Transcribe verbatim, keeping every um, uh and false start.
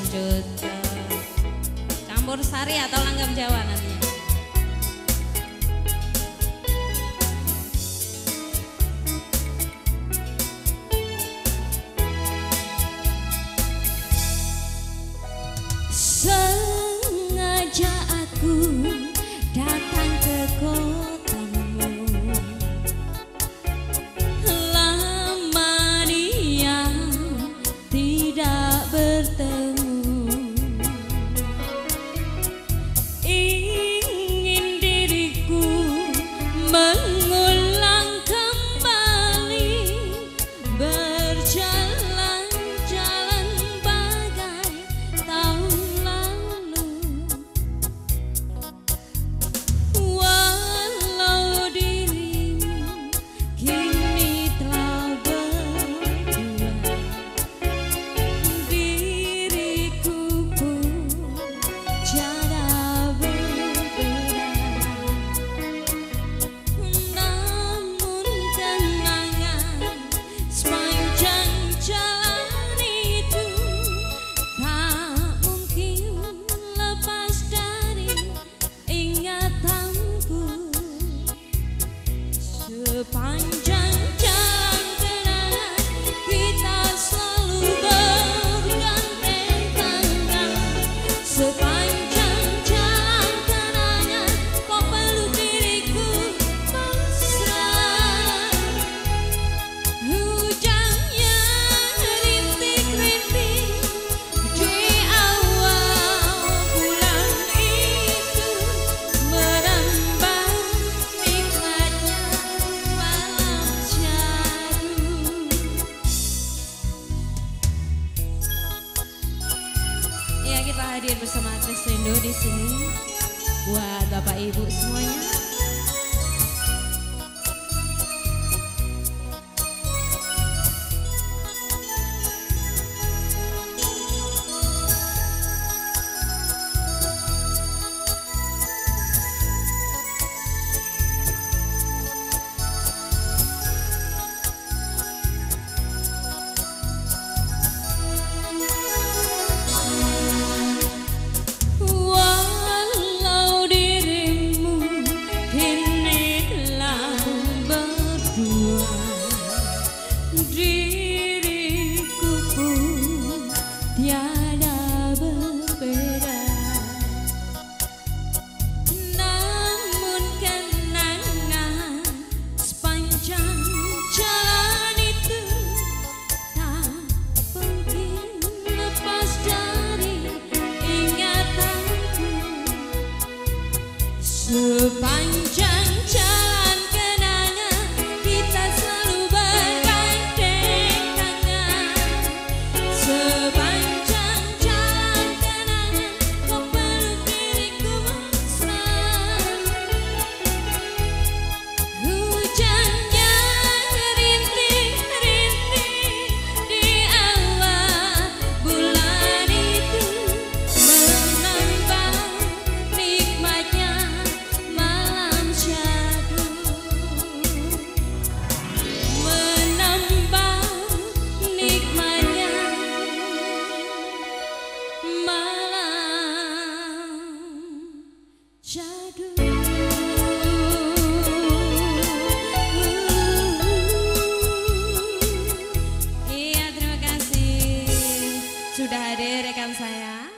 lanjut ke campur sari atau langgam Jawa nantinya. Sengaja aku datang ke kotamu, lama dia tidak bertemu, ingin diriku mengulang kembali berjalan-jalan bagai tahun lalu. Walau dirimu kini telah berdua, diriku pun jauh berbeda. Namun kenangan sepanjang jalan itu tak mungkin lepas dari ingatanku. Sepanjang jalan kenangan kita selalu bergandeng tangan. Sepanjang jalan kenangan kau peluk diriku mesra. Hujannya rintik-rintik di awal bulan itu menambah nikmatnya malam syahdu. Ya, kita hadir bersama Artis Rindu di sini buat Bapak Ibu semuanya. Walau dirimu kini telah berdua, diriku pun tiada berbeda. Namun kenangan sepanjang jalan itu tak mungkin lepas dari ingatanku. Sepanjang jalan kenangan kita selalu bergandeng tangan. Sepanjang jalan kenangan kau peluk diriku mesra. Hujannya rintik-rintik di awal bulan itu menambah nikmatnya malam syahdu. Menambah nikmatnya malam syahdu. Iya, terima kasih sudah hadir rekan saya.